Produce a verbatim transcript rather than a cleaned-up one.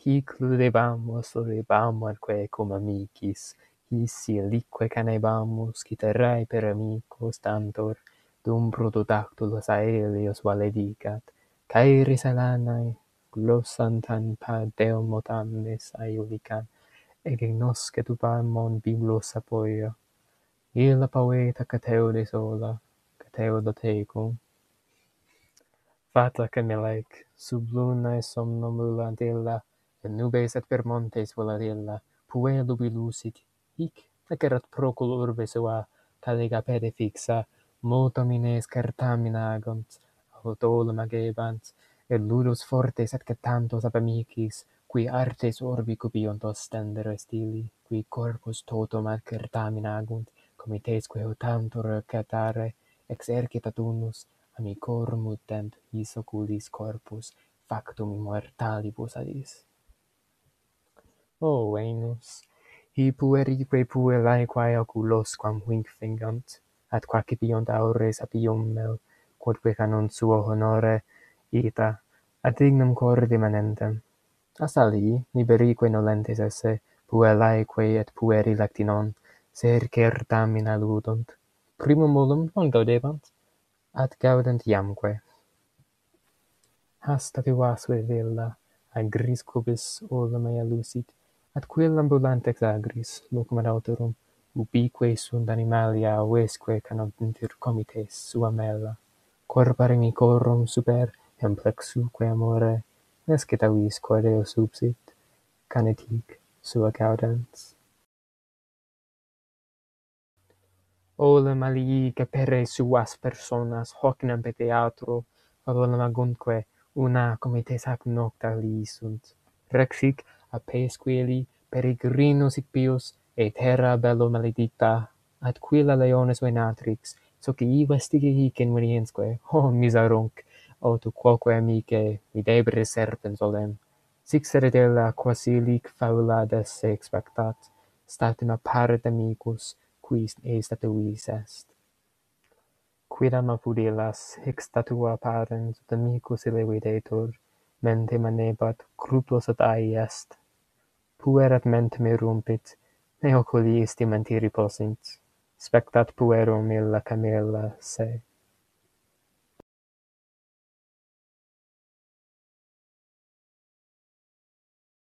Hic ludebamus, ludebamoque cum amicis, isi alique canebamus, citerae per amicos tantor, dum prododactulus aelius valedicat, caeris alanae, glossantan padeo tamnis aeolican, egnosce tubamon biblos apoia. Illa poeta cateude sola, cateuda tecum. Fata Camillec, sub lunae somnomulant illa, in nubes et per montes volat illa, puellubi lucid, hic necerat procul urbe sua, talega pede fixa, multum ines certamina agunt, audolum agebant, et ludus fortes et cetantos ab amicis, qui artes orbi cubiunt ostendere stili, qui corpus totum ad certamina agunt, comitesque tantor catare, exercitat unus, amicorum utent his oculis corpus factum immortalibus adis. O Venus, hi puerique puellae quae oculosquam hinc fingant, at quacipiunt aures apiumel, quodque canon suo honore ita, ad dignum corde manentem. As alii, liberique nolentes esse, puellaeque et pueri lecti non, ser certamina ludunt, primum ullum non gaudebant, ad gaudent iamque. Hasta statuasque illa, agris cubis ullum ea lucid, ad quil ambulant ex agris, locum ad autorum, ubique sunt animalia ovesque canontintur comites sua mela, corpore micorum super amplexuque amore, nescet avis quod eo subsit, canet hic sua gaudens. Olim alii capere suas personas hocinam pe theatro, olim aguntque una comites hac nocta alii sunt. Rex hic apesque peregrinus hic pius, et terra bello maledicta, ad quilla leones venatrix, socii vestige hic inveniensque, o miserunc, auto quoque amice videbre serpens olem. Sic sed illa quasi lic faulades se expectat, statim apparet amicus, qui e statuis est. Quidam apud illas, hic statua parens, ut amicus ille videtur, mente manebat, cruplus ad ai est. Puerat mentem erumpit, ne oculi isti mentiri possint. Spectat puerum illa Camilla se.